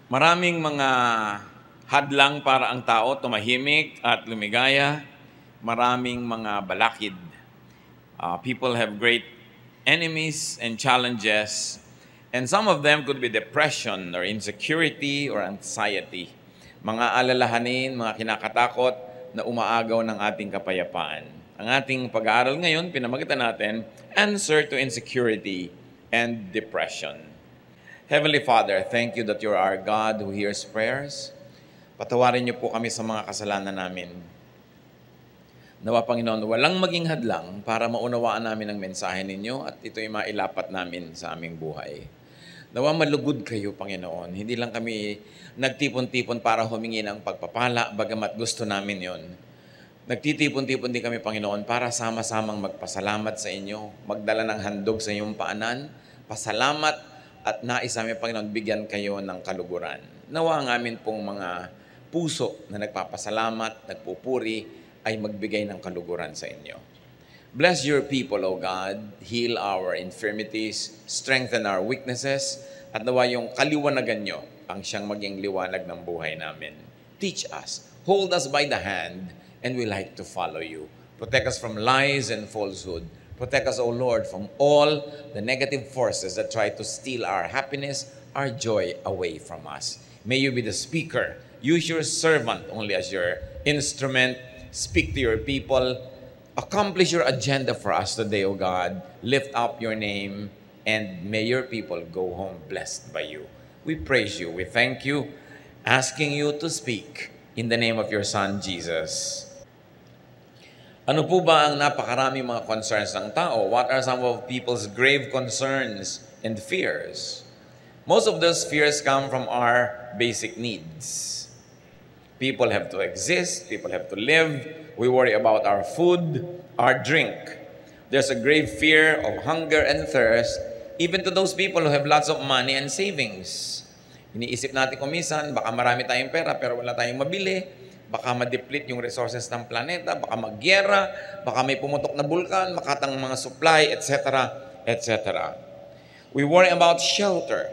Maraming mga hadlang para ang tao tumahimik at lumigaya. Maraming mga balakid. People have great enemies and challenges, and some of them could be depression or insecurity or anxiety. Mga alalahanin, mga kinakatakot na umaagaw ng ating kapayapaan. Ang ating pag-aaral ngayon, pinamagitan natin, Answer to Insecurity and Depression. Heavenly Father, thank you that you are our God who hears prayers. Patawarin niyo po kami sa mga kasalanan namin. Nawa, Panginoon, walang maging hadlang para maunawaan namin ang mensahe ninyo at ito'y mailapat namin sa aming buhay. Nawa, malugod kayo, Panginoon. Hindi lang kami nagtipon-tipon para humingi ng pagpapala, bagamat gusto namin yon. Nagtitipon-tipon din kami, Panginoon, para sama-samang magpasalamat sa inyo, magdala ng handog sa inyong paanan, pasalamat, at nais namin, Panginoon, bigyan kayo ng kaluguran. Nawa ang amin pong mga puso na nagpapasalamat, nagpupuri, ay magbigay ng kaluguran sa inyo. Bless your people, O God. Heal our infirmities, strengthen our weaknesses, at nawa yung kaliwanagan nyo ang siyang maging liwanag ng buhay namin. Teach us, hold us by the hand, and we like to follow you. Protect us from lies and falsehood. Protect us, O Lord, from all the negative forces that try to steal our happiness, our joy away from us. May you be the speaker. Use your servant only as your instrument. Speak to your people. Accomplish your agenda for us today, O God. Lift up your name, and may your people go home blessed by you. We praise you. We thank you, asking you to speak in the name of your Son, Jesus. Ano po ba ang napakaraming mga concerns ng tao? What are some of people's grave concerns and fears? Most of those fears come from our basic needs. People have to exist. People have to live. We worry about our food, our drink. There's a grave fear of hunger and thirst, even to those people who have lots of money and savings. Iniisip natin kung minsan, baka marami tayong pera pero wala tayong mabili. Baka ma-deplete yung resources ng planeta, baka magyera, baka may pumutok na bulkan, makatang mga supply, etc., etc. We worry about shelter.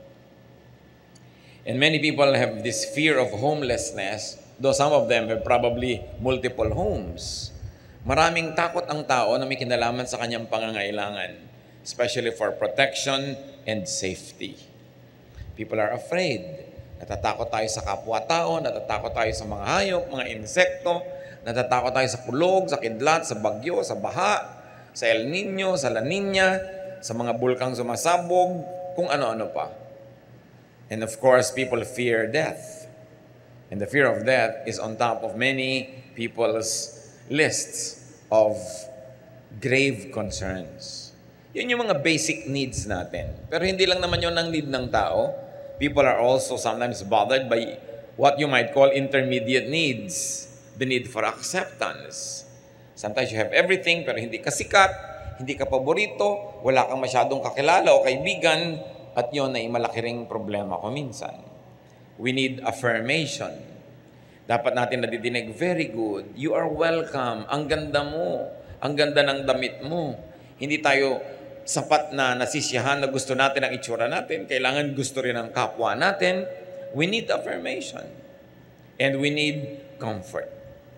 And many people have this fear of homelessness, though some of them have probably multiple homes. Maraming takot ang tao na may kinalaman sa kanyang pangangailangan, especially for protection and safety. People are afraid. Natatakot tayo sa kapwa-tao, natatakot tayo sa mga hayop, mga insekto, natatakot tayo sa kulog, sa kidlat, sa bagyo, sa baha, sa El Nino, sa La Nina, sa mga bulkang sumasabog, kung ano-ano pa. And of course, people fear death. And the fear of death is on top of many people's lists of grave concerns. Yun yung mga basic needs natin. Pero hindi lang naman yun ang need ng tao. People are also sometimes bothered by what you might call intermediate needs. The need for acceptance. Sometimes you have everything pero hindi ka sikat, hindi ka paborito, wala kang masyadong kakilala o kaibigan, at yun ay malaki ring problema ko minsan. We need affirmation. Dapat natin nadidinig, very good, you are welcome, ang ganda mo, ang ganda ng damit mo. Hindi tayo sapat na nasisiyahan na gusto natin ang itsura natin, kailangan gusto rin ang kapwa natin. We need affirmation. And we need comfort.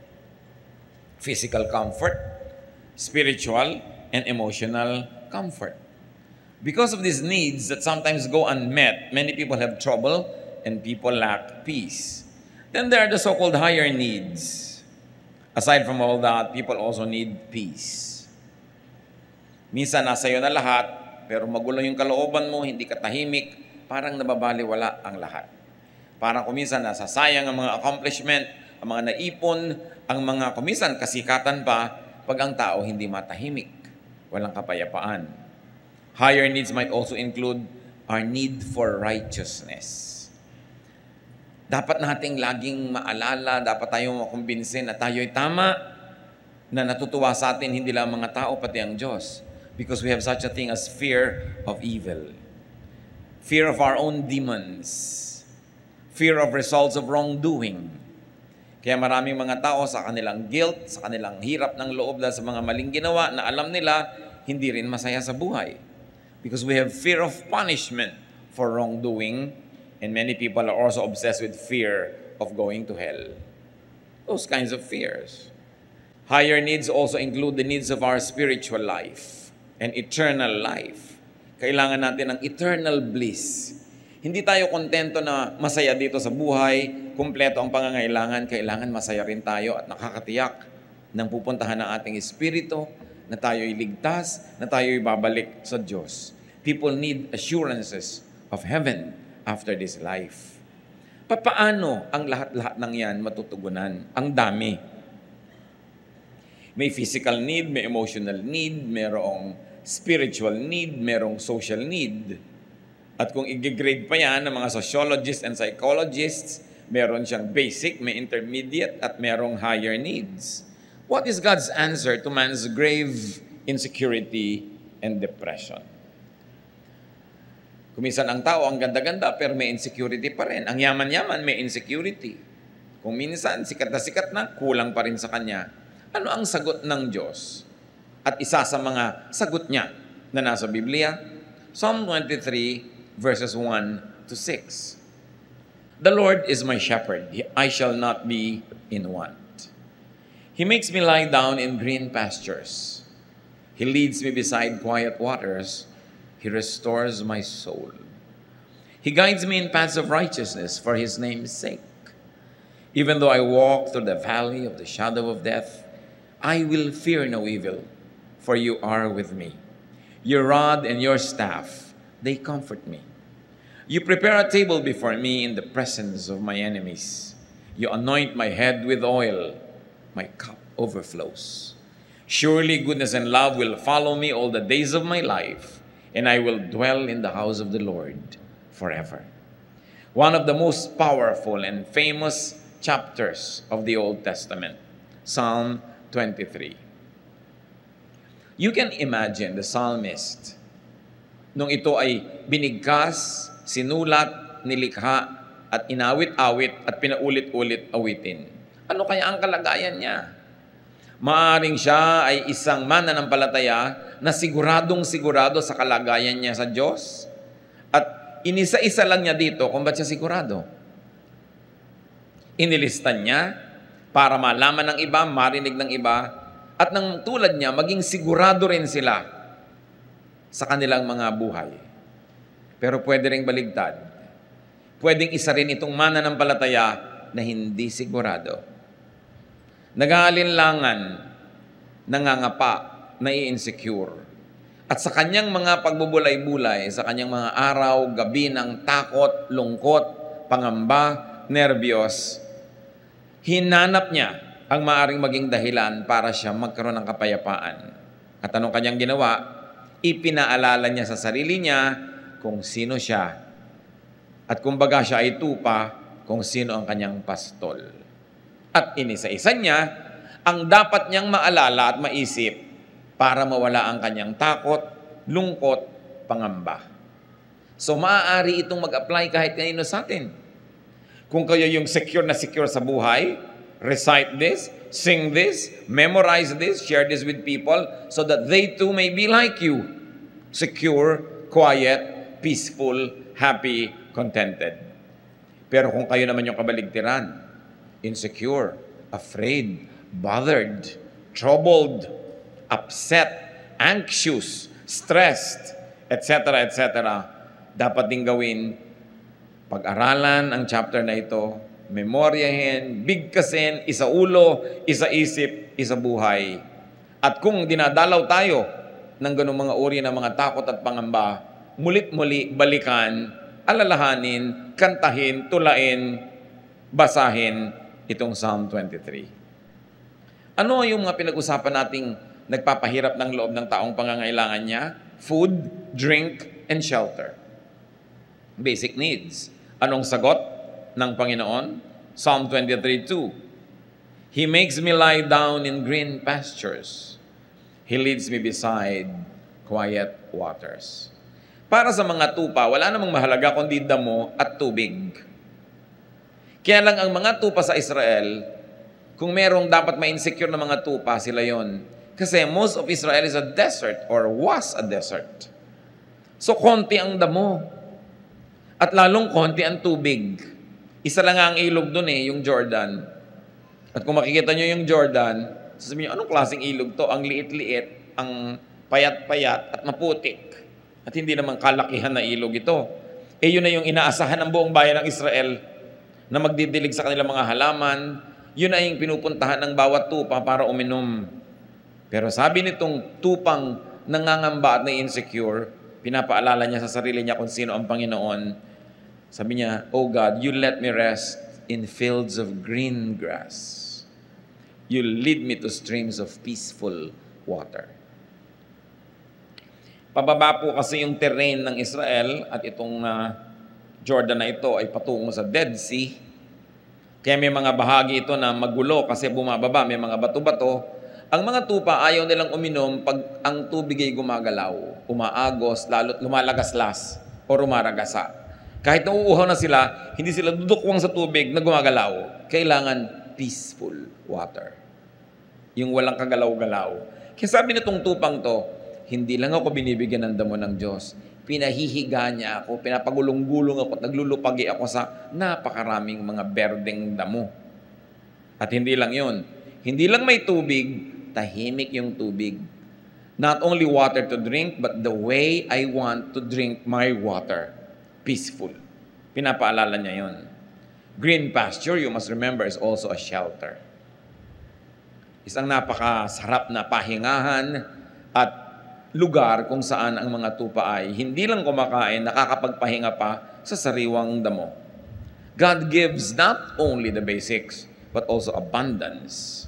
Physical comfort, spiritual, and emotional comfort. Because of these needs that sometimes go unmet, many people have trouble and people lack peace. Then there are the so-called higher needs. Aside from all that, people also need peace. Minsan nasa iyo na lahat, pero magulo yung kalooban mo, hindi ka tahimik, parang nababaliwala ang lahat. Parang kuminsan nasasayang ang mga accomplishment, ang mga naipon, ang mga kuminsan kasikatan pa, pag ang tao hindi matahimik, walang kapayapaan. Higher needs might also include our need for righteousness. Dapat nating laging maalala, dapat tayong makumbinsin na tayo'y tama, na natutuwa sa atin hindi lang mga tao, pati ang Diyos. Because we have such a thing as fear of evil. Fear of our own demons. Fear of results of wrongdoing. Kaya maraming mga tao sa kanilang guilt, sa kanilang hirap ng loob dahil sa mga maling ginawa na alam nila, hindi rin masaya sa buhay. Because we have fear of punishment for wrongdoing And many people are also obsessed with fear of going to hell. Those kinds of fears. Higher needs also include the needs of our spiritual life and eternal life. Kailangan natin ng eternal bliss. Hindi tayo kontento na masaya dito sa buhay, kumpleto ang pangangailangan, kailangan masaya rin tayo at nakakatiyak ng pupuntahan ng ating espiritu, na tayo'y ligtas, na tayo'y babalik sa Diyos. People need assurances of heaven after this life. Paano ang lahat-lahat ng yan matutugunan? Ang dami. May physical need, may emotional need, merong spiritual need, merong social need. At kung i-grade pa yan ng mga sociologists and psychologists, meron siyang basic, may intermediate, at merong higher needs. What is God's answer to man's grave insecurity and depression? Kuminsan ang tao, ang ganda-ganda, pero may insecurity pa rin. Ang yaman-yaman, may insecurity. Kung minsan, sikat na, kulang pa rin sa kanya. Ano ang sagot ng Diyos? At isa sa mga sagot niya na nasa Biblia, Psalm 23, verses 1 to 6. The Lord is my shepherd, I shall not be in want. He makes me lie down in green pastures. He leads me beside quiet waters. He restores my soul. He guides me in paths of righteousness for His name's sake. Even though I walk through the valley of the shadow of death, I will fear no evil, for you are with me. Your rod and your staff, they comfort me. You prepare a table before me in the presence of my enemies. You anoint my head with oil. My cup overflows. Surely goodness and love will follow me all the days of my life, and I will dwell in the house of the Lord forever. One of the most powerful and famous chapters of the Old Testament, Psalm 23. You can imagine the psalmist, nung ito ay binigkas, sinulat, nilikha, at inawit-awit at pinaulit-ulit awitin. Ano kaya ang kalagayan niya? Maaring siya ay isang mananampalataya na siguradong-sigurado sa kalagayan niya sa Diyos. At inisa-isa lang niya dito kung ba't siya sigurado. Inilistan niya para malaman ng iba, marinig ng iba, at nang tulad niya, maging sigurado rin sila sa kanilang mga buhay. Pero pwede rin baligtad. Pwedeng isa rin itong mananampalataya na hindi sigurado. Nag-aalinlangan, nangangapa, nai-insecure. At sa kanyang mga pagbubulay-bulay, sa kanyang mga araw, gabi ng takot, lungkot, pangamba, nerbiyos, hinanap niya ang maaring maging dahilan para siya magkaroon ng kapayapaan. At anong kanyang ginawa? Ipinaalala niya sa sarili niya kung sino siya. At kumbaga siya ay tupa kung sino ang kanyang pastol. At inisa-isa niya ang dapat niyang maalala at maisip para mawala ang kanyang takot, lungkot, pangamba. So maaari itong mag-apply kahit kanino sa atin. Kung kayo yung secure na secure sa buhay, recite this, sing this, memorize this, share this with people so that they too may be like you. Secure, quiet, peaceful, happy, contented. Pero kung kayo naman yung kabaligtiran, insecure, afraid, bothered, troubled, upset, anxious, stressed, etc., etc., dapat din gawin, pag-aralan ang chapter na ito, memoryahin, bigkasin, isa ulo, isa isip, isa buhay. At kung dinadalaw tayo ng ganung mga uri ng mga takot at pangamba, mulit-muli balikan, alalahanin, kantahin, tulain, basahin itong Psalm 23. Ano yung mga pinag-usapan nating nagpapahirap ng loob ng taong pangangailangan niya? Food, drink, and shelter. Basic needs. Anong sagot ng Panginoon? Psalm 23:2. He makes me lie down in green pastures. He leads me beside quiet waters. Para sa mga tupa, wala namang mahalaga kundi damo at tubig. Kaya lang ang mga tupa sa Israel, kung merong dapat ma-insecure na mga tupa, sila yon. Kasi most of Israel is a desert or was a desert. So konti ang damo. At lalong konti ang tubig. Isa lang nga ang ilog doon yung Jordan. At kung makikita nyo yung Jordan, sasabihin nyo, anong klaseng ilog to? Ang liit-liit, ang payat-payat at maputik. At hindi naman kalakihan na ilog ito. Yun na yung inaasahan ng buong bayan ng Israel na magdidilig sa kanilang mga halaman. Yun na yung pinupuntahan ng bawat tupa para uminom. Pero sabi nitong tupang nangangamba at na-insecure, pinapaalala niya sa sarili niya kung sino ang Panginoon. Sabi niya, "Oh God, you let me rest in fields of green grass. You lead me to streams of peaceful water." Pababa po kasi yung terrain ng Israel at itong Jordan na ito ay patungo sa Dead Sea. Kaya may mga bahagi ito na magulo kasi bumababa, may mga bato-bato. Ang mga tupa ayaw nilang uminom pag ang tubig ay gumagalaw, umaagos, lalo't lumalagaslas o rumaragasa. Kahit nauuhaw na sila, hindi sila dudukwang sa tubig na gumagalaw. Kailangan peaceful water. Yung walang kagalaw-galaw. Kaya sabi nitong tupang to, hindi lang ako binibigyan ng damo ng Diyos. Pinahihiga niya ako, pinapagulong-gulong ako, at naglulupagi ako sa napakaraming mga berdeng damo. At hindi lang yun. Hindi lang may tubig, tahimik yung tubig. Not only water to drink, but the way I want to drink my water. Peaceful. Pinapaalala niya yun. Green pasture, you must remember, is also a shelter. Isang napakasarap na pahingahan at lugar kung saan ang mga tupa ay hindi lang kumakain, nakakapagpahinga pa sa sariwang damo. God gives not only the basics, but also abundance.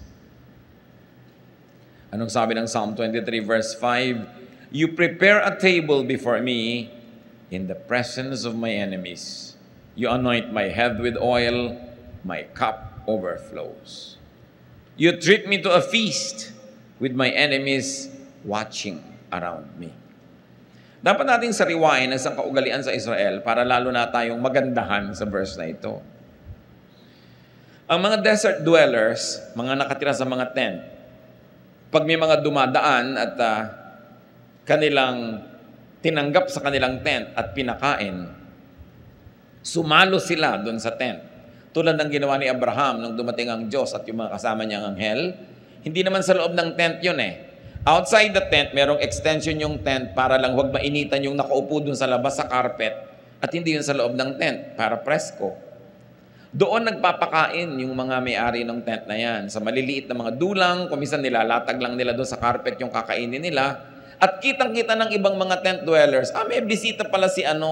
Anong sabi ng Psalm 23 verse 5? You prepare a table before me in the presence of my enemies. You anoint my head with oil, my cup overflows. You treat me to a feast with my enemies watching around me. Dapat nating sariwain ang isang kaugalian sa Israel para lalo na tayong magandahan sa verse na ito. Ang mga desert dwellers, mga nakatira sa mga tent, pag may mga dumadaan at kanilang tinanggap sa kanilang tent at pinakain, sumalo sila doon sa tent. Tulad ng ginawa ni Abraham nung dumating ang Diyos at yung mga kasama niyang anghel, hindi naman sa loob ng tent yun Outside the tent, merong extension yung tent para lang huwag mainitan yung nakaupo dun sa labas sa carpet at hindi yun sa loob ng tent para presko. Doon nagpapakain yung mga may-ari ng tent na yan. Sa maliliit na mga dulang, kumisan nilalatag lang nila doon sa carpet yung kakainin nila at kitang-kita ng ibang mga tent dwellers, may bisita pala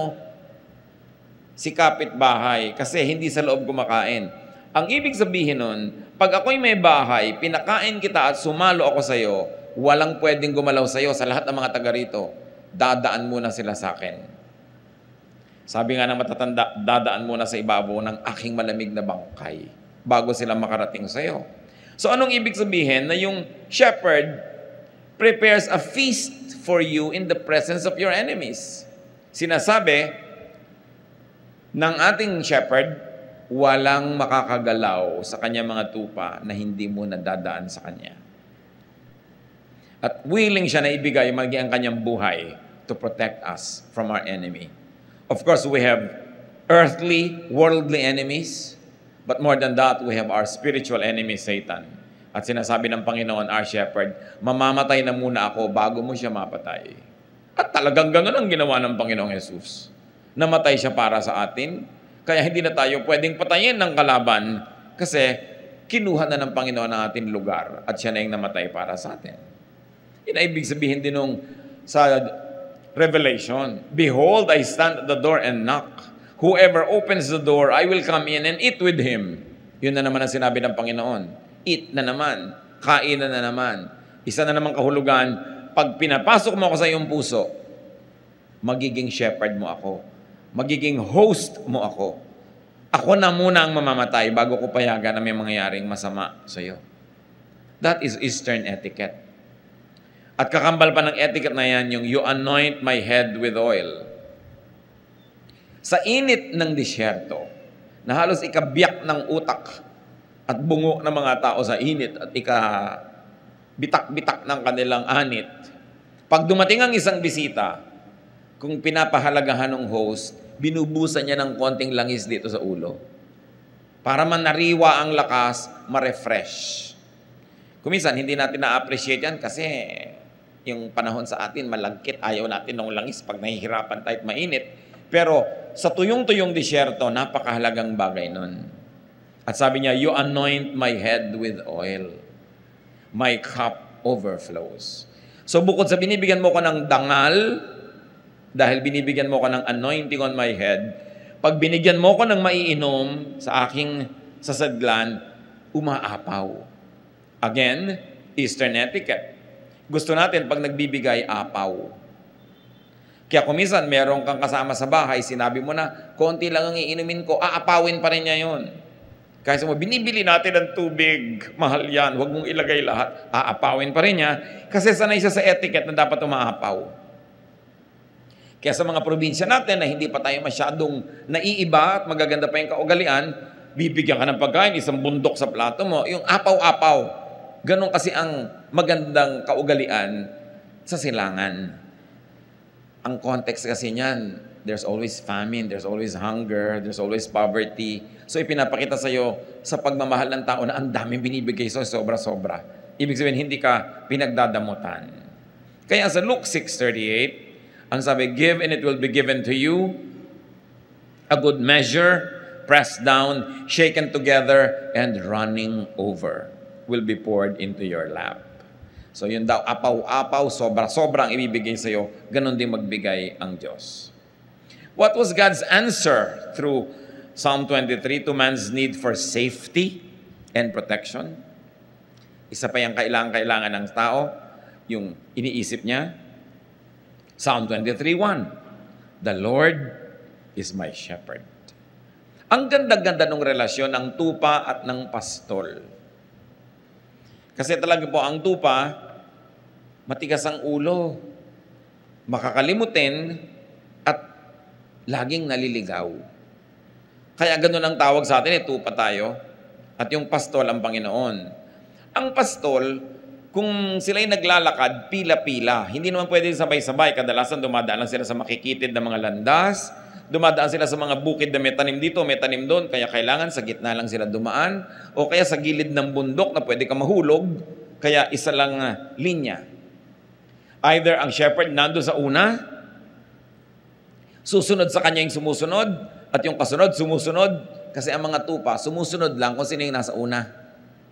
si kapitbahay kasi hindi sa loob kumakain. Ang ibig sabihin nun, pag ako'y may bahay, pinakain kita at sumalo ako sa'yo, walang pwedeng gumalaw sa'yo sa lahat ng mga taga rito. Dadaan muna sila sa akin. Sabi nga ng matatanda, dadaan muna sa ibabaw ng aking malamig na bangkay bago sila makarating sa'yo. So anong ibig sabihin? Na yung shepherd prepares a feast for you in the presence of your enemies. Sinasabi ng ating shepherd, walang makakagalaw sa kanya mga tupa na hindi mo nadadaan sa kanya. At willing siya na ibigay maging ang kanyang buhay to protect us from our enemy. Of course, we have earthly, worldly enemies, but more than that, we have our spiritual enemy, Satan. At sinasabi ng Panginoon, our shepherd, mamamatay na muna ako bago mo siya mapatay. At talagang ganun ang ginawa ng Panginoong Jesus. Namatay siya para sa atin, kaya hindi na tayo pwedeng patayin ng kalaban kasi kinuha na ng Panginoon ang ating lugar at siya na yung namatay para sa atin. Yun ay ibig sabihin din nung sa Revelation, behold, I stand at the door and knock. Whoever opens the door, I will come in and eat with him. Yun na naman ang sinabi ng Panginoon. Eat na naman. Kainan na naman. Isa na naman kahulugan, pag pinapasok mo ako sa iyong puso, magiging shepherd mo ako. Magiging host mo ako. Ako na muna ang mamamatay bago ko payagan na may mangyayaring masama sa iyo. That is Eastern etiquette. At kakambal pa ng etiquette na yan, yung you anoint my head with oil. Sa init ng disyerto, na halos ikabiyak ng utak at bungo ng mga tao sa init at bitak-bitak ng kanilang anit, pag dumating ang isang bisita, kung pinapahalagahan ng host, binubusan niya ng konting langis dito sa ulo. Para manariwa ang lakas, ma-refresh. Kuminsan, hindi natin na-appreciate yan kasi yung panahon sa atin, malagkit, ayaw natin ng langis pag nahihirapan tayo at mainit. Pero sa tuyong-tuyong disyerto, napakahalagang bagay nun. At sabi niya, you anoint my head with oil. My cup overflows. So bukod sa binibigyan mo ko ng dangal, dahil binibigyan mo ko ng anointing on my head, pag binigyan mo ko ng maiinom sa aking sasadlan, umaapaw. Again, Eastern etiquette. Gusto natin pag nagbibigay, apaw. Kaya kung minsan meron kang kasama sa bahay, sinabi mo na, konti lang ang iinumin ko, aapawin pa rin niya yun. Kaya mo, binibili natin ng tubig, mahal yan, huwag mong ilagay lahat, aapawin pa rin niya, kasi sanay siya sa etiquette na dapat umaapaw. Kaya sa mga probinsya natin na hindi pa tayo masyadong naiiba at magaganda pa yung kaugalian, bibigyan ka ng pagkain, isang bundok sa plato mo, yung apaw-apaw. Ganon kasi ang magandang kaugalian sa silangan. Ang context kasi niyan, there's always famine, there's always hunger, there's always poverty. So ipinapakita sa'yo sa pagmamahal ng tao na ang daming binibigay sa'yo, sobra-sobra. Ibig sabihin, hindi ka pinagdadamutan. Kaya sa Luke 6:38, ang sabi, give and it will be given to you, a good measure, pressed down, shaken together, and running over will be poured into your lap. So yun daw, apaw-apaw, sobra-sobra ang ibibigay sa'yo, ganun din magbigay ang Diyos. What was God's answer through Psalm 23 to man's need for safety and protection? Isa pa yung kailangan ng tao, yung iniisip niya, Psalm 23:1, the Lord is my shepherd. Ang ganda-ganda ng relasyon ng tupa at ng pastol. Kasi talaga po, ang tupa, matigas ang ulo, makakalimutin, at laging naliligaw. Kaya ganun ang tawag sa atin, tupa tayo, at yung pastol ang Panginoon. Ang pastol, kung sila'y naglalakad, pila-pila. Hindi naman pwede sabay-sabay. Kadalasan dumadaan lang sila sa makikitid na mga landas. Dumadaan sila sa mga bukid na may tanim dito, may tanim doon. Kaya kailangan sa gitna lang sila dumaan. O kaya sa gilid ng bundok na pwede ka mahulog. Kaya isa lang linya. Either ang shepherd nando sa una, susunod sa kanya yung sumusunod, at yung kasunod, sumusunod. Kasi ang mga tupa, sumusunod lang kung sino yung nasa una.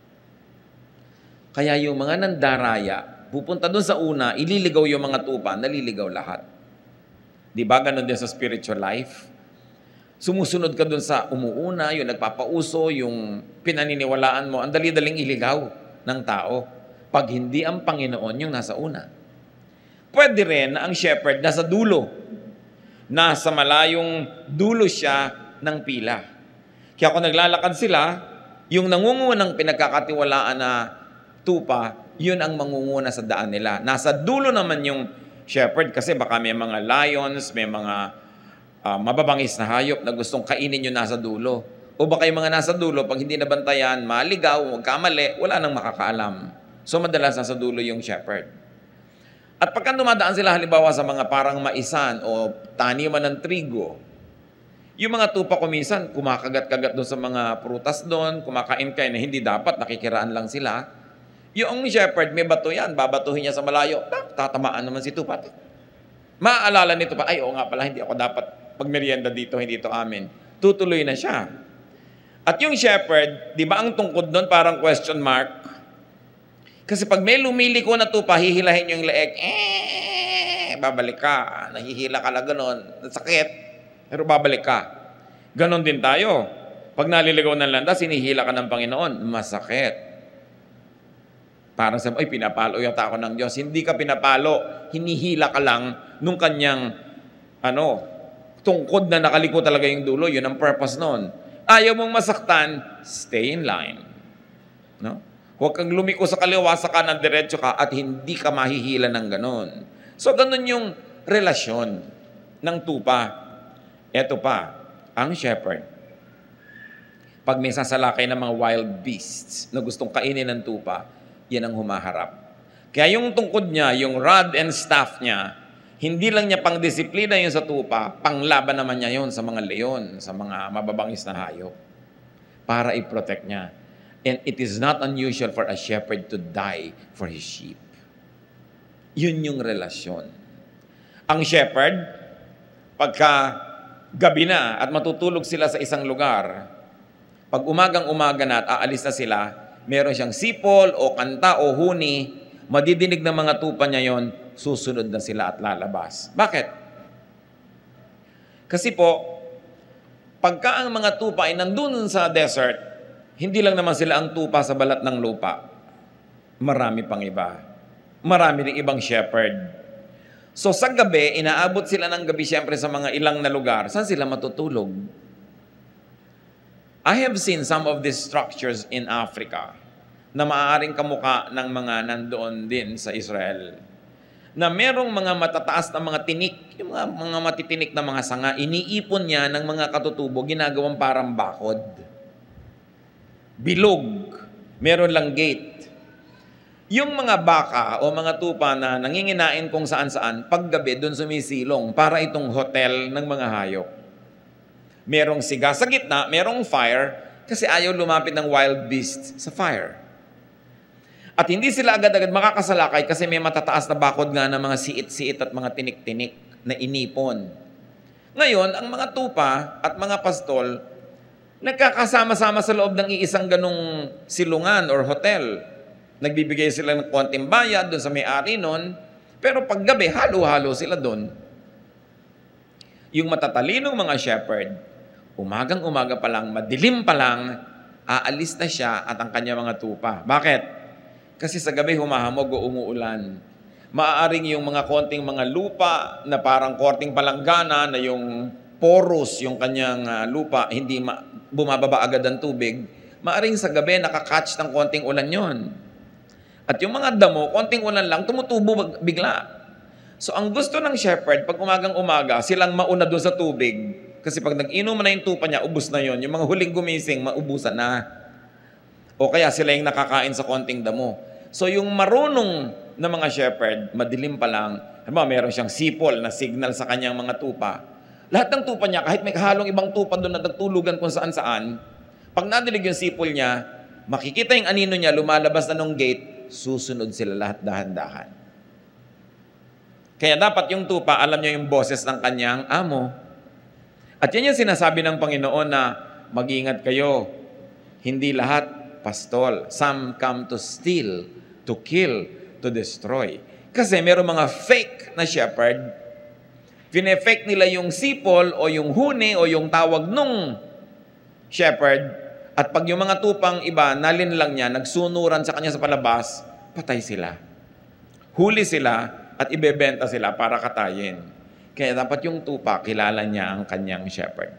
Kaya yung mga nandaraya, pupunta doon sa una, ililigaw yung mga tupa, naliligaw lahat. Di ba? Ganon din sa spiritual life. Sumusunod ka doon sa umuuna, yung nagpapauso, yung pinaniniwalaan mo, ang dali-daling iligaw ng tao. Pag hindi ang Panginoon yung nasa una. Pwede rin na ang shepherd nasa dulo. Nasa malayong dulo siya ng pila. Kaya kung naglalakad sila, yung nangungunang pinagkakatiwalaan na tupa, yun ang mangunguna sa daan nila. Nasa dulo naman yung shepherd kasi baka may mga lions, may mga mababangis na hayop na gustong kainin yung nasa dulo. O baka yung mga nasa dulo, pag hindi nabantayan, maligaw, magkamali, wala nang makakaalam. So madalas nasa dulo yung shepherd. At pagka dumadaan sila halimbawa sa mga parang maisan o taniman ng trigo, yung mga tupa ko minsan, kumakagat-kagat doon sa mga prutas doon, kumakain kayo na hindi dapat, nakikiraan lang sila. Yung shepherd, may bato yan, babatuhin niya sa malayo, tatamaan naman si tupa. Maaalala nito pa, ay oo nga pala, hindi ako dapat pagmerienda dito, hindi ito amin. Tutuloy na siya. At yung shepherd, di ba ang tungkod doon parang question mark? Kasi pag may lumiliko na tupa, hihilahin yung leeg, babalik ka. Nahihila ka na gano'n, sakit, pero babalik ka. Ganon din tayo. Pag naliligaw ng landas, hinihila ka ng Panginoon, masakit. Parang sabi, ay pinapalo yata ako ng Diyos. Hindi ka pinapalo, hinihila ka lang nung kanyang tungkod na nakaliko talaga yung dulo. Yun ang purpose nun. Ayaw mong masaktan, stay in line. No? Huwag kang lumiko sa kaliwa, sa kanan, diretso ka at hindi ka mahihila ng ganon. So, ganon yung relasyon ng tupa. Eto pa, ang shepherd. Pag may sasalakay ng mga wild beasts na gustong kainin ng tupa, yan ang humaharap. Kaya yung tungkod niya, yung rod and staff niya, Hindi lang niya pang-disiplina yun sa tupa, panglaban naman niya yun sa mga leon, sa mga mababangis na hayop, para i-protect niya. And it is not unusual for a shepherd to die for his sheep. Yun yung relasyon. Ang shepherd, pagka gabi na at matutulog sila sa isang lugar, pag umagang-umaga na at aalis na sila, meron siyang sipol o kanta o huni, madidinig ng mga tupa niya yon, susunod na sila at lalabas. Bakit? Kasi po, pagka ang mga tupa ay nandun sa desert, hindi lang naman sila ang tupa sa balat ng lupa. Marami pang iba. Marami ring ibang shepherd. So sa gabi, inaabot sila ng gabi siyempre sa mga ilang na lugar. Saan sila matutulog? I have seen some of these structures in Africa na maaaring kamuka ng mga nandoon din sa Israel. Na merong mga matataas na mga tinik, yung mga matitinik na mga sanga, iniipon niya ng mga katutubo, ginagawang parang bakod. Bilog, meron lang gate. Yung mga baka o mga tupa na nanginginain kung saan-saan, paggabi doon sumisilong para itong hotel ng mga hayop. Merong siga sa gitna, merong fire, kasi ayaw lumapit ng wild beast sa fire. At hindi sila agad-agad makakasalakay kasi may matataas na bakod nga ng mga siit-siit at mga tinik-tinik na inipon. Ngayon, ang mga tupa at mga pastol, nagkakasama-sama sa loob ng iisang ganong silungan or hotel. Nagbibigay sila ng konting bayad doon sa may-ari nun, pero paggabi, halo-halo sila doon. Yung matatalinong mga shepherd, umagang-umaga pa lang, madilim pa lang, aalis na siya at ang kanya mga tupa. Bakit? Kasi sa gabi humahamog o umuulan. Maaaring yung mga konting mga lupa na parang korting palanggana na yung porous, yung kanyang lupa, hindi bumababa agad ang tubig. Maaaring sa gabi nakakatch ng konting ulan yon. At yung mga damo, konting ulan lang, tumutubo bigla. So ang gusto ng shepherd, pag umagang-umaga, silang mauna doon sa tubig. Kasi pag nag-inom na yung tupa niya, ubus na yon. Yung mga huling gumising, maubusan na. O kaya sila yung nakakain sa konting damo. So yung marunong na mga shepherd, madilim pa lang, meron siyang sipol na signal sa kanyang mga tupa. Lahat ng tupa niya, kahit may kahalong ibang tupa doon na nagtulugan kung saan-saan, pag nadilig yung sipol niya, makikita yung anino niya, lumalabas na nung gate, susunod sila lahat dahan-dahan. Kaya dapat yung tupa, alam niya yung boses ng kanyang amo. At yan yung sinasabi ng Panginoon na mag-ingat kayo, hindi lahat pastol. Some come to steal, to kill, to destroy. Kasi meron mga fake na shepherd, fine-fake nila yung sipol o yung huni o yung tawag nung shepherd, at pag yung mga tupang iba, nalin lang niya, nagsunuran sa kanya sa palabas, patay sila. Huli sila at ibebenta sila para katayin. Kaya dapat yung tupa, kilala niya ang kanyang shepherd.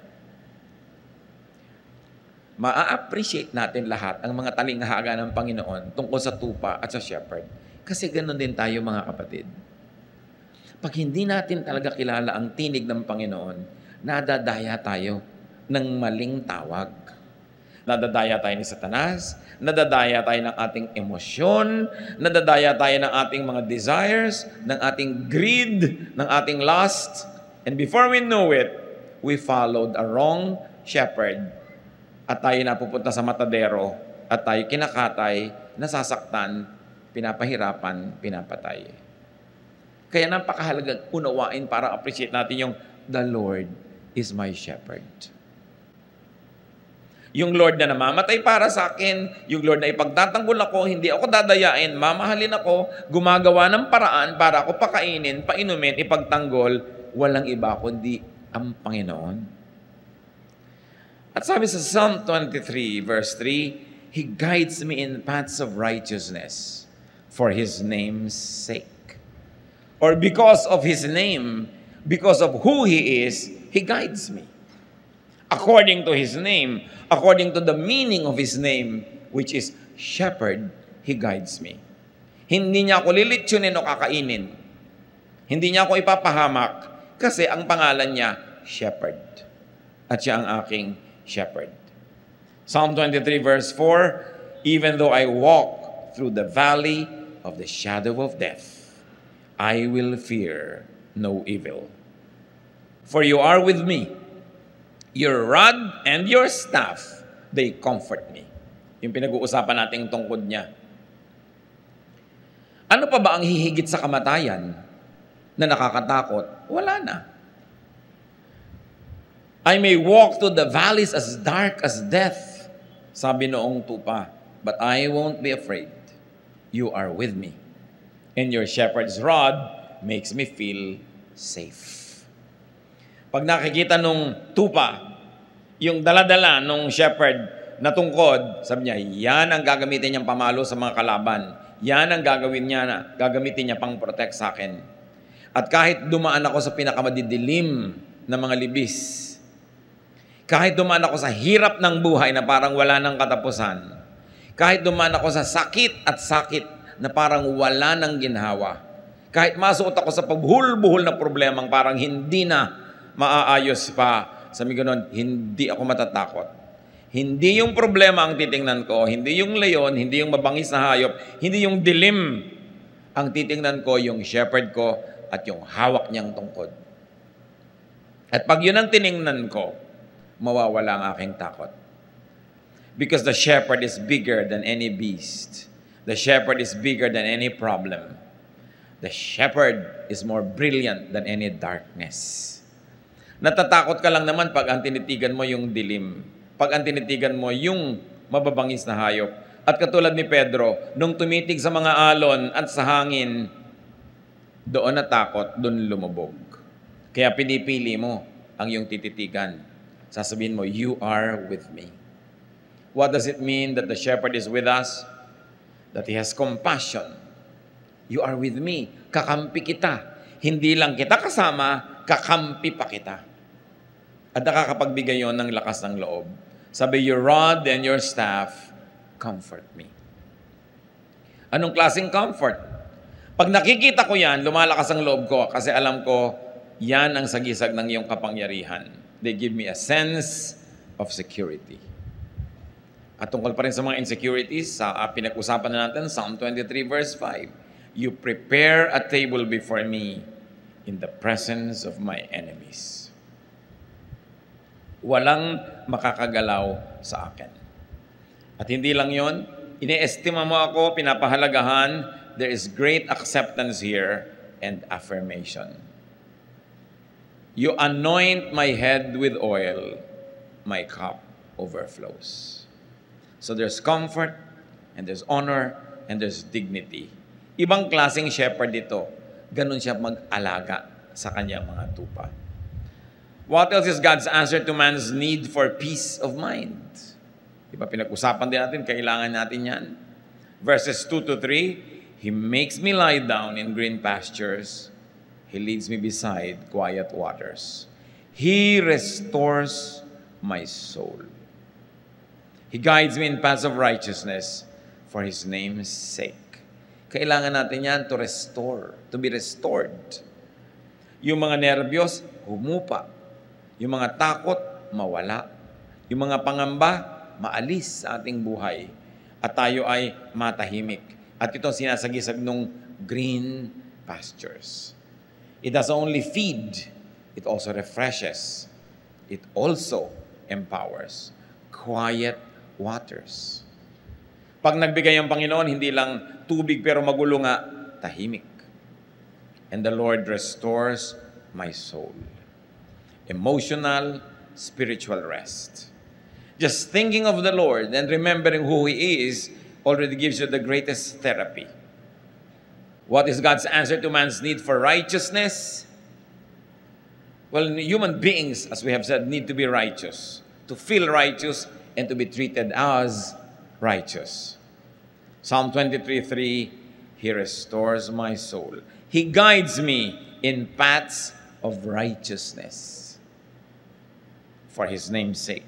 Ma-appreciate natin lahat ang mga talinghaga ng Panginoon tungkol sa tupa at sa shepherd. Kasi ganoon din tayo mga kapatid. Pag hindi natin talaga kilala ang tinig ng Panginoon, nadadaya tayo ng maling tawag. Nadadaya tayo ni Satanas, nadadaya tayo ng ating emosyon, nadadaya tayo ng ating mga desires, ng ating greed, ng ating lust. And before we know it, we followed a wrong shepherd. At tayo napupunta sa matadero, at tayo kinakatay, nasasaktan, pinapahirapan, pinapatay. Kaya napakahalaga unawain para appreciate natin yung the Lord is my shepherd. Yung Lord na namamatay para sa akin, yung Lord na ipagtatanggol ako, hindi ako dadayain, mamahalin ako, gumagawa ng paraan para ako pakainin, painumin, ipagtanggol, walang iba kundi ang Panginoon. At sabi sa Psalm 23 verse 3, He guides me in paths of righteousness for His name's sake. Or because of His name, because of who He is, He guides me. According to His name, according to the meaning of His name, which is shepherd, He guides me. Hindi niya ako lilitsunin o kakainin. Hindi niya ako ipapahamak kasi ang pangalan niya, shepherd. At siya ang aking shepherd. Psalm 23 verse 4, Even though I walk through the valley of the shadow of death, I will fear no evil. For you are with me. Your rod and your staff, they comfort me. Yung pinag-uusapan nating tungkod niya. Ano pa ba ang hihigit sa kamatayan na nakakatakot? Wala na. I may walk through the valleys as dark as death, sabi noong tupa, but I won't be afraid. You are with me. And your shepherd's rod makes me feel safe. Pag nakikita nung tupa, yung daladala nung shepherd na tungkod, sabi niya, yan ang gagamitin niyang pamalo sa mga kalaban. Yan ang gagamitin niya pang protect sa akin. At kahit dumaan ako sa pinakamadidilim na mga libis, kahit dumaan ako sa hirap ng buhay na parang wala ng katapusan, kahit dumaan ako sa sakit na parang wala ng ginhawa, kahit masuot ako sa pagbuhol-buhol na problemang parang hindi na maaayos pa, sabi ganon, hindi ako matatakot. Hindi yung problema ang titingnan ko, hindi yung leon, hindi yung mabangis na hayop, hindi yung dilim. Ang titingnan ko, yung shepherd ko at yung hawak niyang tungkod. At pag yun ang tiningnan ko, mawawala ang aking takot. Because the shepherd is bigger than any beast. The shepherd is bigger than any problem. The shepherd is more brilliant than any darkness. Natatakot ka lang naman pag ang tinitigan mo yung dilim. Pag ang tinitigan mo yung mababangis na hayop. At katulad ni Pedro, nung tumitig sa mga alon at sa hangin, doon natakot, doon lumubog. Kaya pinipili mo ang iyong tititigan. Sasabihin mo, you are with me. What does it mean that the shepherd is with us? That he has compassion. You are with me. Kakampi kita. Hindi lang kita kasama, kakampi pa kita. At nakakapagbigay yon ng lakas ng loob. Sabi, your rod and your staff comfort me. Anong klaseng comfort? Pag nakikita ko yan, lumalakas ang loob ko kasi alam ko, yan ang sagisag ng iyong kapangyarihan. They give me a sense of security. At tungkol pa rin sa mga insecurities, sa pinag-usapan na natin, Psalm 23 verse 5, you prepare a table before me in the presence of my enemies. Walang makakagalaw sa akin. At hindi lang yon, iniestima mo ako, pinapahalagahan, there is great acceptance here and affirmation. You anoint my head with oil, my cup overflows. So there's comfort, and there's honor, and there's dignity. Ibang klaseng shepherd ito. Ganun siya mag-alaga sa kanyang mga tupa. What else is God's answer to man's need for peace of mind? Diba pinag-usapan din natin, kailangan natin yan. Verses 2 to 3, He makes me lie down in green pastures. He leads me beside quiet waters. He restores my soul. He guides me in paths of righteousness for His name's sake. Kailangan natin yan to restore, to be restored. Yung mga nerbiyos, humupa. Yung mga takot, mawala. Yung mga pangamba, maalis sa ating buhay. At tayo ay matahimik. At ito sinasagisag nung green pastures. It doesn't only feed, it also refreshes. It also empowers. Quiet waters. Pag nagbigay ang Panginoon, hindi lang tubig pero magulo nga, tahimik. And the Lord restores my soul. Emotional, spiritual rest. Just thinking of the Lord and remembering who He is already gives you the greatest therapy. What is God's answer to man's need for righteousness? Well, human beings, as we have said, need to be righteous. To feel righteous and to be treated as righteous. Psalm 23:3, He restores my soul. He guides me in paths of righteousness for His name's sake.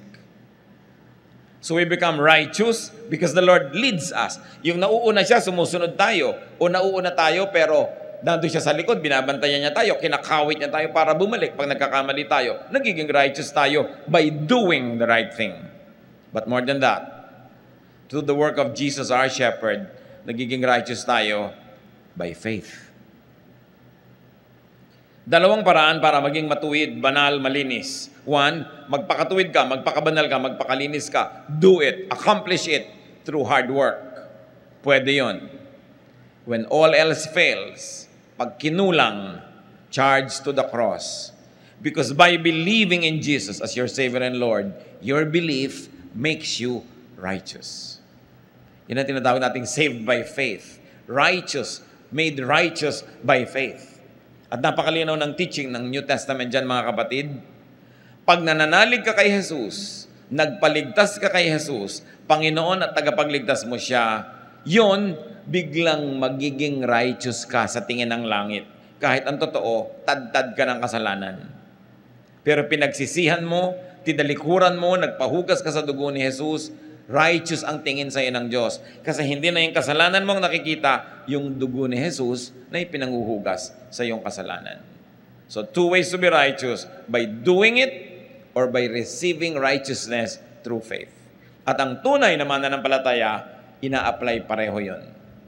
So we become righteous because the Lord leads us. Yung nauuna siya, sumusunod tayo. O nauuna tayo, pero nandun siya sa likod, binabantayan niya tayo, kinakawit niya tayo para bumalik. Pag nagkakamali tayo, nagiging righteous tayo by doing the right thing. But more than that, through the work of Jesus, our shepherd, nagiging righteous tayo by faith. Dalawang paraan para maging matuwid, banal, malinis. One, magpakatuwid ka, magpakabanal ka, magpakalinis ka. Do it, accomplish it through hard work. Pwede yon. When all else fails, pag kinulang, charge to the cross. Because by believing in Jesus as your Savior and Lord, your belief makes you righteous. Yan ang tinatawag nating saved by faith. Righteous, made righteous by faith. At napakalinaw ng teaching ng New Testament dyan, mga kapatid. Pag nananalig ka kay Jesus, nagpaligtas ka kay Jesus, Panginoon at tagapagligtas mo siya, yon biglang magiging righteous ka sa tingin ng langit. Kahit ang totoo, tad-tad ka ng kasalanan. Pero pinagsisihan mo, tinalikuran mo, nagpahugas ka sa dugo ni Jesus, righteous ang tingin sa iyo ng Diyos. Kasi hindi na yung kasalanan mong nakikita, yung dugo ni Jesus na ipinanghuhugas sa iyong kasalanan. So, two ways to be righteous, by doing it or by receiving righteousness through faith. At ang tunay na mananampalataya, ina-apply pareho yon.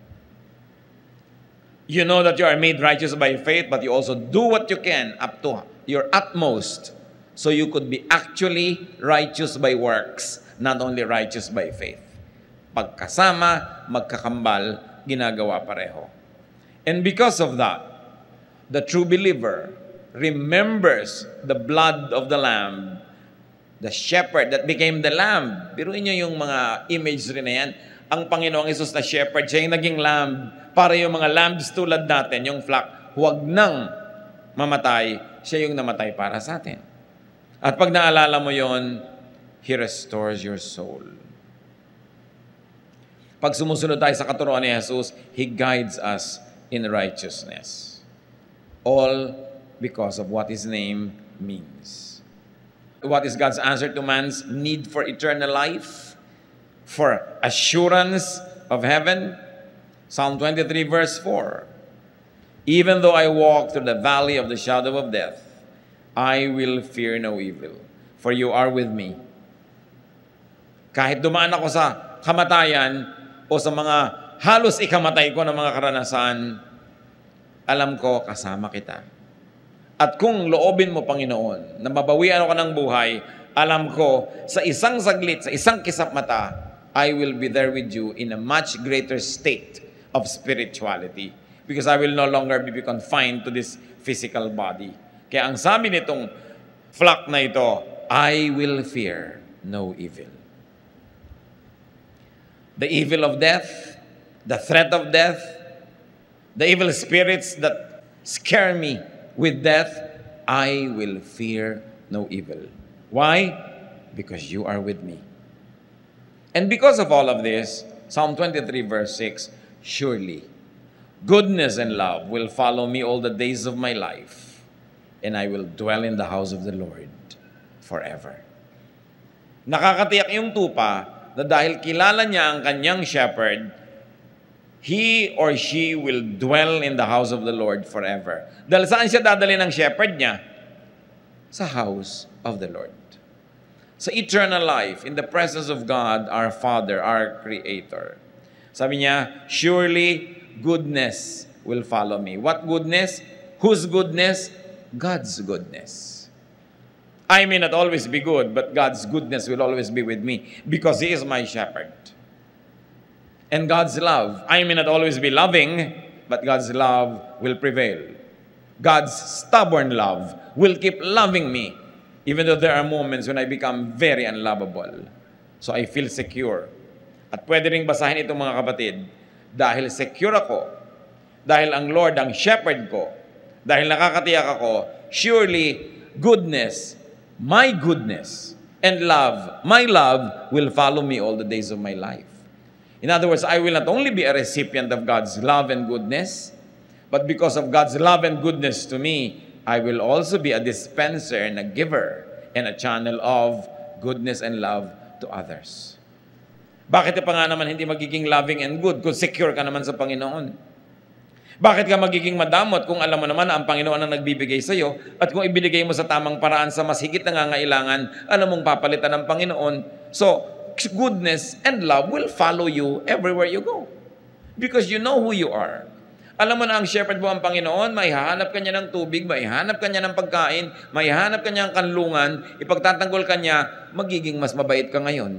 You know that you are made righteous by faith, but you also do what you can up to your utmost so you could be actually righteous by works, not only righteous by faith. Pagkasama, magkakambal, ginagawa pareho. And because of that, the true believer remembers the blood of the Lamb, the shepherd that became the Lamb. Biruin nyo yung mga imagery na yan. Ang Panginoong Hesus na shepherd, siya yung naging lamb para yung mga lambs tulad natin, yung flock, huwag nang mamatay, siya yung namatay para sa atin. At pag naalala mo yon, He restores your soul. Pag sumusunod tayo sa katuruan ni Jesus, He guides us in righteousness. All because of what His name means. What is God's answer to man's need for eternal life? For assurance of heaven? Psalm 23 verse 4. Even though I walk through the valley of the shadow of death, I will fear no evil, for you are with me. Kahit dumaan ako sa kamatayan o sa mga halos ikamatay ko ng mga karanasan, alam ko kasama kita. At kung loobin mo, Panginoon, na mabawian ako ng buhay, alam ko sa isang saglit, sa isang kisap mata, I will be there with you in a much greater state of spirituality. Because I will no longer be confined to this physical body. Kaya ang sabi nitong flock na ito, I will fear no evil. The evil of death, the threat of death, the evil spirits that scare me with death, I will fear no evil. Why? Because you are with me. And because of all of this, Psalm 23 verse 6, surely goodness and love will follow me all the days of my life, and I will dwell in the house of the Lord forever. Nakakatiyak yung tupa na dahil kilala niya ang kanyang shepherd, he or she will dwell in the house of the Lord forever. Dahil saan siya dadali ng shepherd niya? Sa house of the Lord. Sa eternal life, in the presence of God, our Father, our Creator. Sabi niya, surely goodness will follow me. What goodness? Whose goodness? God's goodness. I may not always be good, but God's goodness will always be with me because He is my shepherd. And God's love, I may not always be loving, but God's love will prevail. God's stubborn love will keep loving me, even though there are moments when I become very unlovable. So I feel secure. At pwede ring basahin ito, mga kapatid, dahil secure ako, dahil ang Lord ang shepherd ko, dahil nakakatiyak ako, surely goodness, my goodness, and love, my love, will follow me all the days of my life. In other words, I will not only be a recipient of God's love and goodness, but because of God's love and goodness to me, I will also be a dispenser and a giver and a channel of goodness and love to others. Bakit pa nga naman hindi magiging loving and good kung secure ka naman sa Panginoon? Bakit ka magiging madamot kung alam mo naman na ang Panginoon ang nagbibigay sa iyo at kung ibinigay mo sa tamang paraan sa mas higit na nangangailangan, alam mong papalitan ng Panginoon? So, goodness and love will follow you everywhere you go. Because you know who you are. Alam mo na ang shepherd mo ang Panginoon, maihahanap ka niya ng tubig, maihahanap ka niya ng pagkain, maihahanap ka niya ng kanlungan, ipagtatanggol ka niya, magiging mas mabait ka ngayon.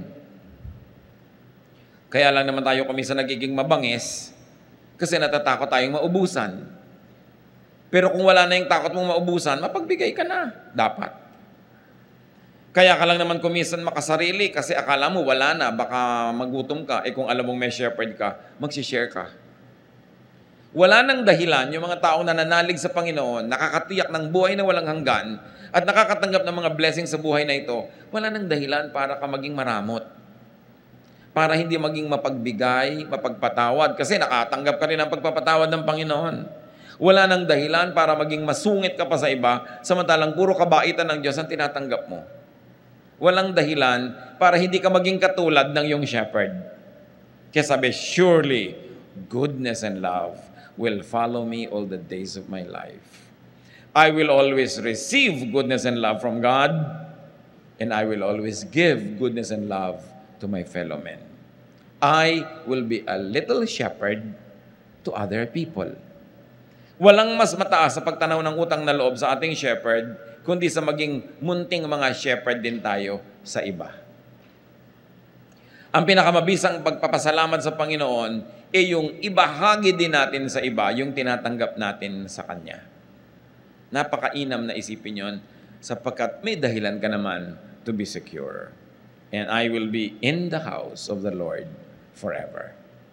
Kaya lang naman tayo kumisa nagiging mabangis kasi natatakot tayong maubusan. Pero kung wala na yung takot mong maubusan, mapagbigay ka na. Dapat. Kaya ka lang naman kumisan makasarili kasi akala mo wala na, baka magutom ka. Eh kung alam mong may shepherd ka, magsishare ka. Wala nang dahilan yung mga taong nananalig sa Panginoon, nakakatiyak ng buhay na walang hanggan, at nakakatanggap ng mga blessings sa buhay na ito, wala nang dahilan para ka maging maramot. Para hindi maging mapagbigay, mapagpatawad, kasi nakatanggap ka rin ng pagpapatawad ng Panginoon. Wala nang dahilan para maging masungit ka pa sa iba, samantalang puro kabaitan ng Diyos ang tinatanggap mo. Walang dahilan para hindi ka maging katulad ng iyong shepherd. Kaya sabi, surely, goodness and love will follow me all the days of my life. I will always receive goodness and love from God, and I will always give goodness and love to my fellow men. I will be a little shepherd to other people. Walang mas mataas sa pagtanaw ng utang na loob sa ating shepherd, kundi sa maging munting mga shepherd din tayo sa iba. Ang pinakamabisang pagpapasalamat sa Panginoon ay yung ibahagi din natin sa iba yung tinatanggap natin sa Kanya. Napakainam na isipin yon sapagkat may dahilan ka naman to be secure. And I will be in the house of the Lord forever.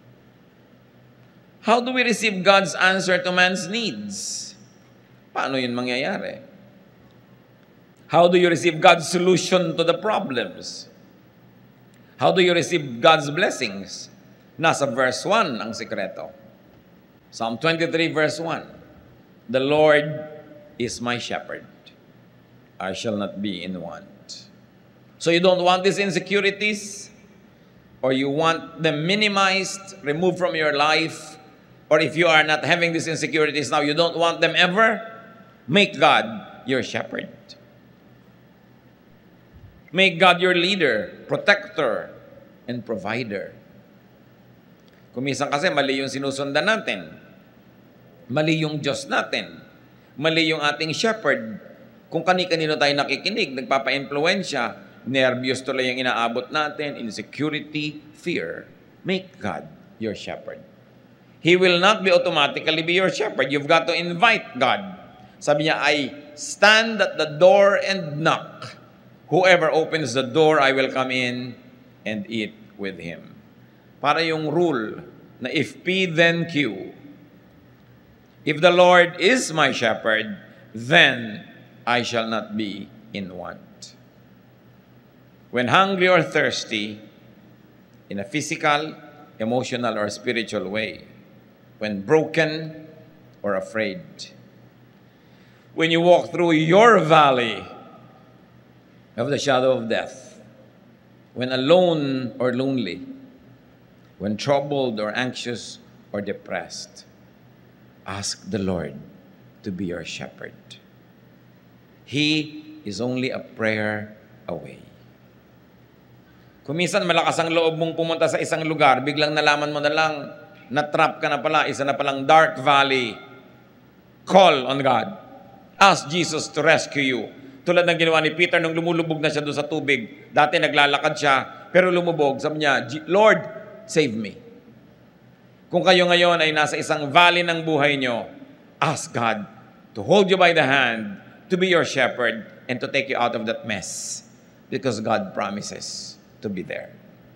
How do we receive God's answer to man's needs? Paano yun mangyayari? How do you receive God's solution to the problems? How do you receive God's blessings? Nasa verse 1 ang sikreto. Psalm 23 verse 1. The Lord is my shepherd. I shall not be in want. So you don't want these insecurities? Or you want them minimized, removed from your life? Or if you are not having these insecurities now, you don't want them ever? Make God your shepherd. Make God your leader, protector, and provider. Kumisan kasi mali yung sinusundan natin. Mali yung Diyos natin. Mali yung ating shepherd. Kung kani-kanino tayo nakikinig, nagpapa-influensya, nervyos tuloy yung inaabot natin, insecurity, fear. Make God your shepherd. He will not be automatically be your shepherd. You've got to invite God. Sabi niya, I stand at the door and knock. Whoever opens the door, I will come in and eat with him. Para yung rule na if P, then Q. If the Lord is my shepherd, then I shall not be in want. When hungry or thirsty, in a physical, emotional, or spiritual way, when broken or afraid, when you walk through your valley of the shadow of death, when alone or lonely, when troubled or anxious or depressed, ask the Lord to be your shepherd. He is only a prayer away. Kung minsan malakas ang loob mong pumunta sa isang lugar, biglang nalaman mo na lang, na-trap ka na pala, isa na palang dark valley. Call on God. Ask Jesus to rescue you. Tulad ng ginawa ni Peter nung lumulubog na siya doon sa tubig. Dati naglalakad siya, pero lumubog. Sabi niya, Lord, save me. Kung kayo ngayon ay nasa isang valley ng buhay nyo, ask God to hold you by the hand, to be your shepherd, and to take you out of that mess. Because God promises to be there.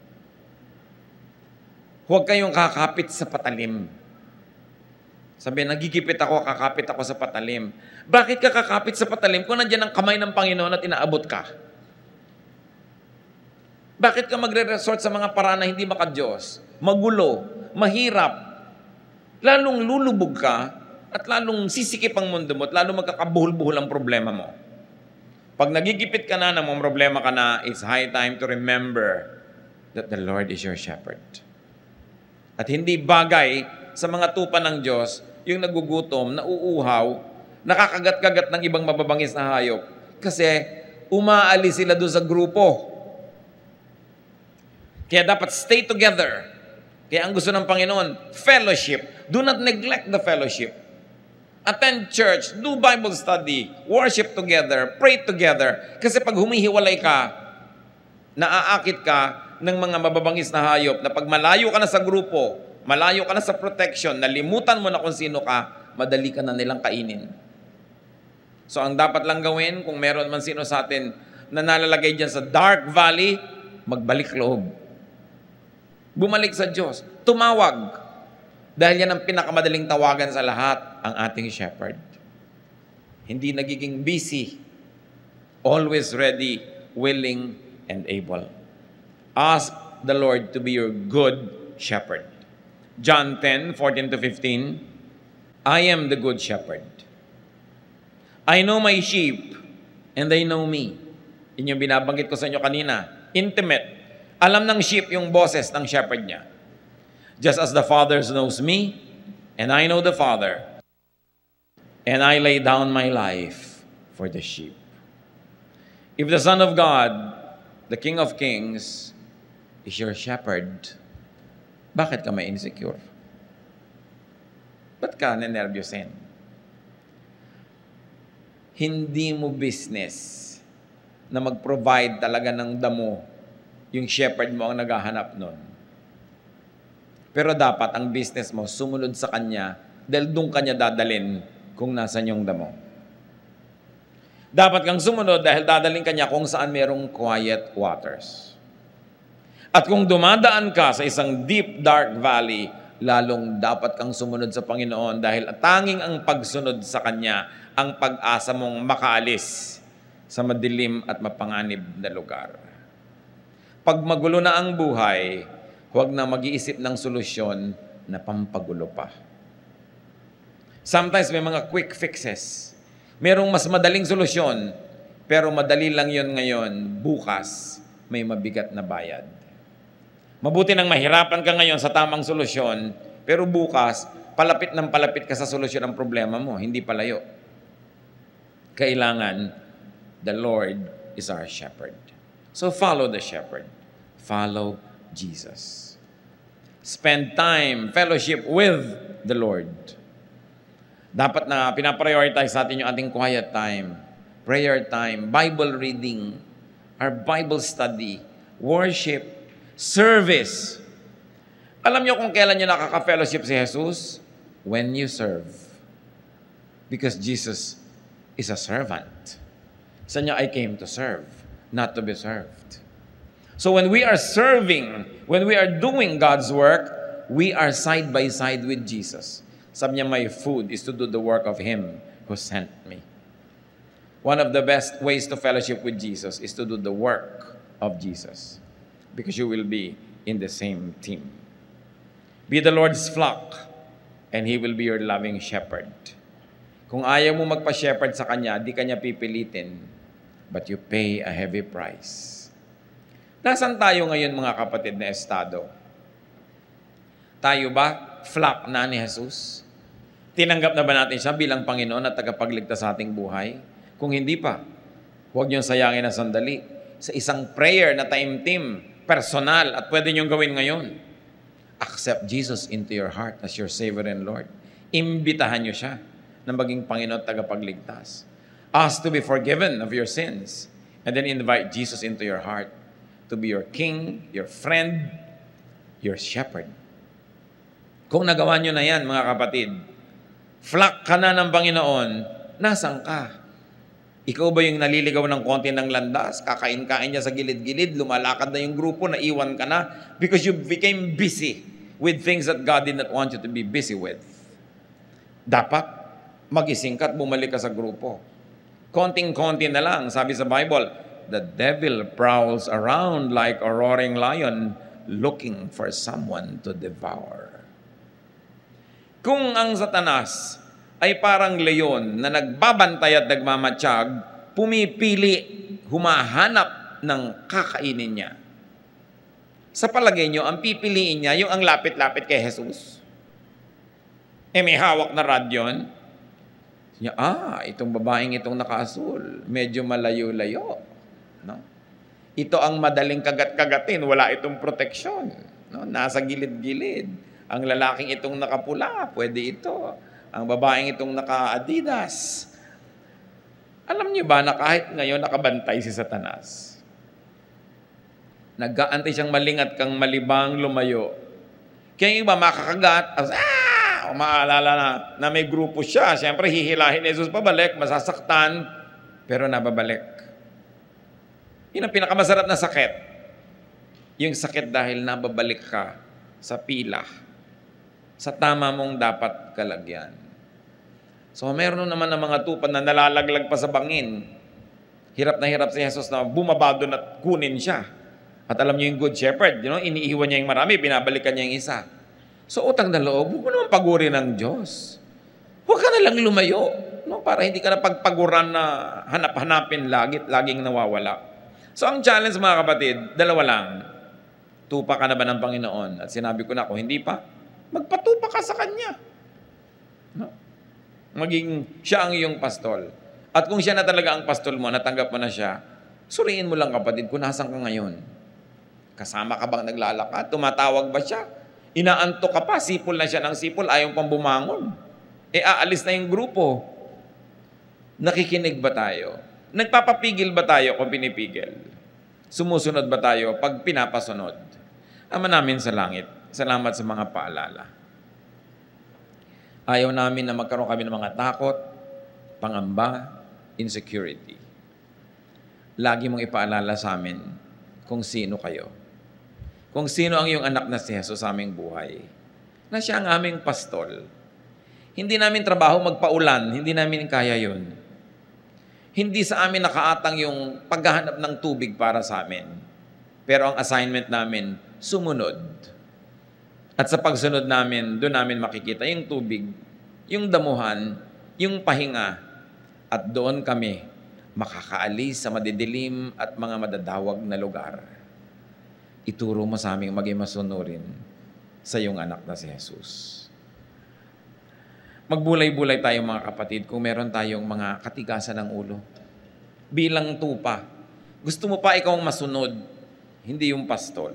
Huwag kayong kakapit sa patalim. Sabi, nagigipit ako, kakapit ako sa patalim. Bakit ka kakapit sa patalim kung nandiyan ang kamay ng Panginoon at inaabot ka? Bakit ka magre-resort sa mga paraan na hindi maka-Diyos? Magulo, mahirap. Lalong lulubog ka at lalong sisikip ang mundo mo at lalong magkakabuhol-buhol ang problema mo. Pag nagigipit ka na, namang problema ka na, it's high time to remember that the Lord is your shepherd. At hindi bagay sa mga tupa ng Diyos yung nagugutom, nauuhaw, nakakagat-kagat ng ibang mababangis na hayop. Kasi umaalis sila doon sa grupo. Kaya dapat stay together. Kaya ang gusto ng Panginoon, fellowship. Do not neglect the fellowship. Attend church, do Bible study, worship together, pray together. Kasi pag humihiwalay ka, naaakit ka ng mga mababangis na hayop na pag malayo ka na sa grupo, malayo ka na sa protection, nalimutan mo na kung sino ka, madali ka na nilang kainin. So ang dapat lang gawin, kung meron man sino sa atin na nalalagay dyan sa dark valley, magbalik loob. Bumalik sa Diyos. Tumawag. Dahil yan ang pinakamadaling tawagan sa lahat, ang ating shepherd. Hindi nagiging busy. Always ready, willing, and able. Ask the Lord to be your good shepherd. John 10:14-15, I am the good shepherd. I know my sheep, and they know me. Yun yung binabanggit ko sa inyo kanina. Intimate. Alam ng sheep yung boses ng shepherd niya. Just as the Father knows me, and I know the Father, and I lay down my life for the sheep. If the Son of God, the King of Kings, is your shepherd, bakit ka may insecure? Ba't ka nanervyusin? Hindi mo business na mag-provide talaga ng damo yung shepherd mo ang naghahanap nun. Pero dapat ang business mo sumunod sa kanya dahil doon kanya dadalin kung nasan yung damo. Dapat kang sumunod dahil dadalhin kanya kung saan merong quiet waters. At kung dumadaan ka sa isang deep, dark valley, lalong dapat kang sumunod sa Panginoon dahil tanging ang pagsunod sa Kanya ang pag-asa mong makaalis sa madilim at mapanganib na lugar. Pag magulo na ang buhay, huwag na mag-iisip ng solusyon na pampagulo pa. Sometimes may mga quick fixes. Merong mas madaling solusyon, pero madali lang yon ngayon, bukas may mabigat na bayad. Mabuti nang mahirapan ka ngayon sa tamang solusyon, pero bukas, palapit ng palapit ka sa solusyon ng problema mo, hindi palayo. Kailangan, the Lord is our shepherd. So follow the shepherd. Follow Jesus. Spend time, fellowship with the Lord. Dapat na pinaprioritize natin yung ating quiet time, prayer time, Bible reading, our Bible study, worship, service. Alam niyo kung kailan niyo nakaka-fellowship si Jesus? When you serve. Because Jesus is a servant. Sa niya, I came to serve, not to be served. So when we are serving, when we are doing God's work, we are side by side with Jesus. Sabi niya, my food is to do the work of Him who sent me. One of the best ways to fellowship with Jesus is to do the work of Jesus. Because you will be in the same team. Be the Lord's flock, and He will be your loving shepherd. Kung ayaw mo magpa-shepherd sa Kanya, di Kanya pipilitin, but you pay a heavy price. Nasaan tayo ngayon mga kapatid na estado? Tayo ba flock na ni Jesus? Tinanggap na ba natin siya bilang Panginoon at tagapagligtas sa ating buhay? Kung hindi pa, huwag niyong sayangin ang sandali sa isang prayer na time-team, personal, at pwede niyong gawin ngayon. Accept Jesus into your heart as your Savior and Lord. Imbitahan niyo siya na maging Panginoon at tagapagligtas. Ask to be forgiven of your sins, and then invite Jesus into your heart to be your King, your friend, your shepherd. Kung nagawa nyo na yan, mga kapatid, flock ka na ng Panginoon, nasan ka? Ikaw ba yung naliligaw ng konti ng landas, kakain-kain niya sa gilid-gilid, lumalakad na yung grupo, naiwan ka na, because you became busy with things that God did not want you to be busy with. Dapat, magising ka at bumalik ka sa grupo. Konting-konti na lang, sabi sa Bible, the devil prowls around like a roaring lion looking for someone to devour. Kung ang Satanas ay parang leon na nagbabantay at nagmamatsyag, pumipili, humahanap ng kakainin niya. Sa palagay niyo, ang pipiliin niya yung ang lapit-lapit kay Jesus. May hawak na rod yun. Niya, itong babaeng itong nakaasul, medyo malayo-layo. No? Ito ang madaling kagat-kagatin, wala itong proteksyon. No? Nasa gilid-gilid. Ang lalaking itong nakapula, pwede ito. Ang babaeng itong naka-Adidas. Alam niyo ba na kahit ngayon nakabantay si Satanas? Nag-aantay siyang malingat kang malibang lumayo. Kaya yung iba makakagat, maalala na may grupo siya. Siyempre, hihilahin ni Jesus pabalik, masasaktan, pero nababalik. Yun ang pinakamasarap na sakit. Yung sakit dahil nababalik ka sa pila, sa tama mong dapat kalagyan. So, meron naman ng mga tupad na nalalaglag pa sa bangin. Hirap na hirap si Jesus na bumaba doon at kunin siya. At alam niyo yung good shepherd, iniiwan niya yung marami, binabalikan niya yung isa. So, utang na loob, huwag mo naman pagurin ng Diyos. Huwag ka na lang lumayo. No? Para hindi ka na pagpaguran na hanap-hanapin laging nawawala. So, ang challenge mga kapatid, dalawa lang. Tupa ka na ba ng Panginoon? At sinabi ko na, kung hindi pa, magpatupa ka sa Kanya. No? Maging siya ang iyong pastol. At kung siya na talaga ang pastol mo, natanggap mo na siya, suriin mo lang kapatid kung nasan ka ngayon. Kasama ka bang naglalakad? Tumatawag ba siya? Inaantok ka pa, sipol na siya ng sipol, ayaw pang bumangon. Aalis na yung grupo. Nakikinig ba tayo? Nagpapapigil ba tayo kung pinipigil? Sumusunod ba tayo pag pinapasunod? Ama namin sa langit, salamat sa mga paalala. Ayaw namin na magkaroon kami ng mga takot, pangamba, insecurity. Lagi mong ipaalala sa amin kung sino kayo. Kung sino ang iyong anak na si Jesus sa aming buhay. Na siya ang aming pastol. Hindi namin trabaho magpaulan, hindi namin kaya yun. Hindi sa amin nakaatang yung paghahanap ng tubig para sa amin. Pero ang assignment namin, sumunod. At sa pagsunod namin, doon namin makikita yung tubig, yung damuhan, yung pahinga. At doon kami makakaalis sa madidilim at mga madadawag na lugar. Ituro mo sa aming maging masunurin sa iyong anak na si Jesus. Magbulay-bulay tayo mga kapatid kung meron tayong mga katigasan ng ulo. Bilang tupa, gusto mo pa ikaw masunod, hindi yung pastol.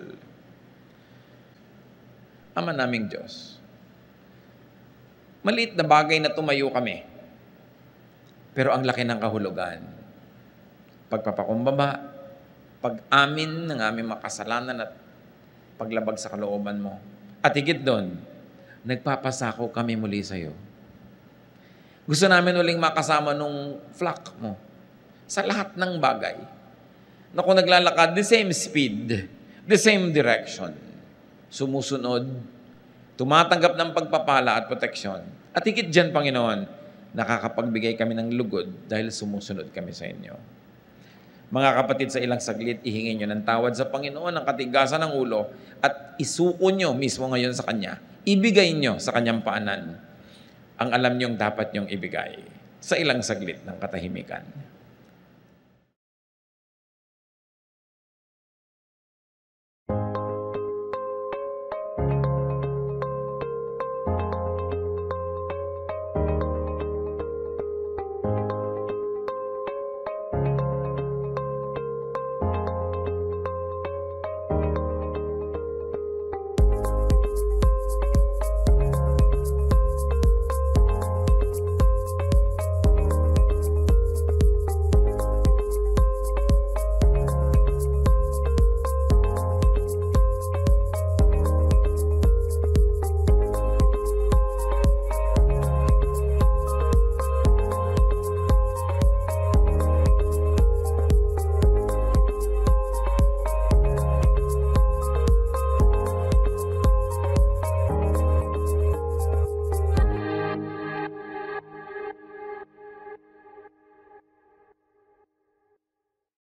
Ama naming Diyos, maliit na bagay na tumayo kami, pero ang laki ng kahulugan. Pagpapakumbaba, pag-amin ng aming makasalanan at paglabag sa kalooban mo. At higit doon, nagpapasako kami muli sa iyo. Gusto namin uling makasama nung flock mo sa lahat ng bagay. Na kung naglalakad, the same speed, the same direction. Sumusunod, tumatanggap ng pagpapala at proteksyon. At higit dyan, Panginoon, nakakapagbigay kami ng lugod dahil sumusunod kami sa inyo. Mga kapatid, sa ilang saglit, ihingin nyo ng tawad sa Panginoon ang katigasan ng ulo at isuko nyo mismo ngayon sa Kanya. Ibigay nyo sa Kanyang paanan ang alam nyong dapat nyong ibigay sa ilang saglit ng katahimikan.